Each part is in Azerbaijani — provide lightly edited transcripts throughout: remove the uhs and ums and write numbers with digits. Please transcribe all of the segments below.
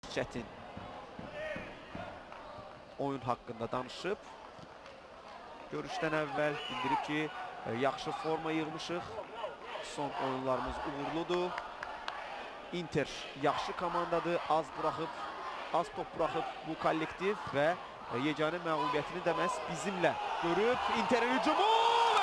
çətin oyun haqqında danışıb. Görüşdən əvvəl bildirib ki, yaxşı forma yığmışıq. Son oyunlarımız uğurludur. Inter yaxşı komandadır, az top buraxıb bu kollektiv və yeganə məğlubiyyətini də məhz bizimlə görüb. Interin hücumu və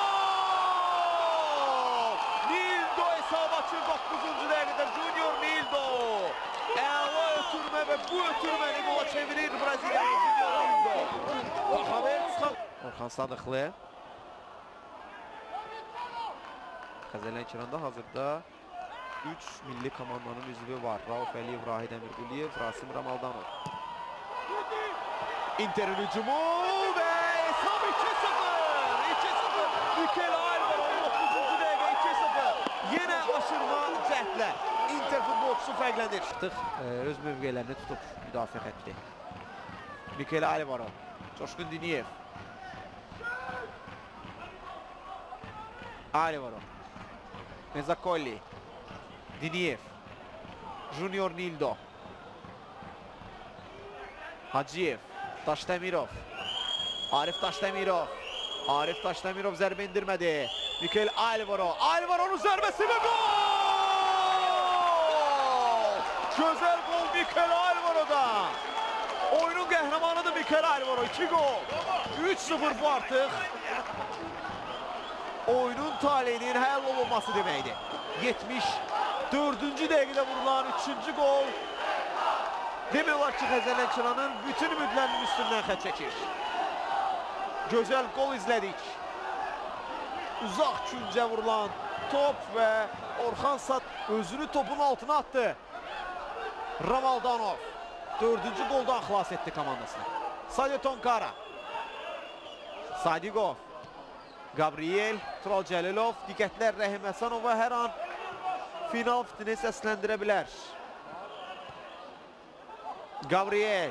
gol! Nildo hesab açır 9-cu dəqiqədə. Junior Nildo əla ötürmə və bu ötürməni qola çevirir Braziliyalı Junior Nildo. Orxan Sadıqlı Xəzərlənkəranda hazırda 3 milli komandanın üzvü var. Rauf Əliyev, Rahid Əmirquliyev, Rasim Ramaldanov. Interin hücumu və hesab 2-0! 2-0! Mikel Alvaro 19-cu dəqiqə 2-0. Yenə aşırma cəhdlə Inter futbolçusu fərqlənir. Artıq öz mövqelərini tutub müdafiə xətti. Mikel Alvaro, Coşqun Diniyev. Alvaro. Mezakolli. Diniyev. Junior Nildo. Hacıyev. Daşdemirov. Arif Daşdemirov. Arif Daşdemirov zərbə indirmədi. Mikel Alvaro. Alvaro'nun zərbəsi və gol! Gözəl gol Mikel Alvaro'dan. Oyunun qəhrəmanıdır Mikel Alvaro. 2 gol. 3-0 bu artıq. Oyunun taleyinin həll olunması deməkdir. 74-cü dəqiqədə vurulan 3-cü gol. Demək olar ki, Xəzərlənkəranın bütün ümidlərinin üstündən xət çəkir. Gözəl gol izlədik. Uzaq küncə vurulan top və Orxan Sad özünü topun altına attı. Ramaldanov 4-cü goldan xilas etdi komandasını. Sadio Tonkara. Sadigov. Gabriel, Tural Cəlilov, diqqətlər Rəhim Həsənova hər an final fitini səsləndirə bilər. Gabriel.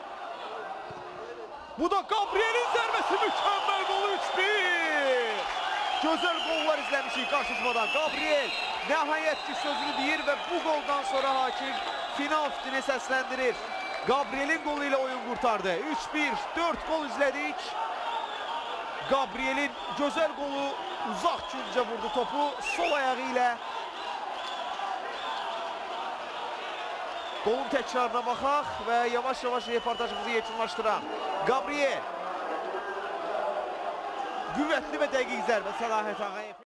Bu da Gabriel'in zərbəsi, mükəmməl gol 3-1. Gözəl qollar izləmişik qarşılaşmadan. Gabriel nəhayət ki sözünü deyir və bu qoldan sonra hakim final fitini səsləndirir. Gabriel'in qolu ilə oyun qurtardı. 3-1, 4 gol izlədik. Gabriel'in gözəl qolu uzaq küncə vurdu topu sol ayağı ilə. Qolun təkrarına baxaq və yavaş-yavaş reportajımızı yekunlaşdıraq. Gabriel qüvvətli və dəqiq zərbə Səlahət Ağayev.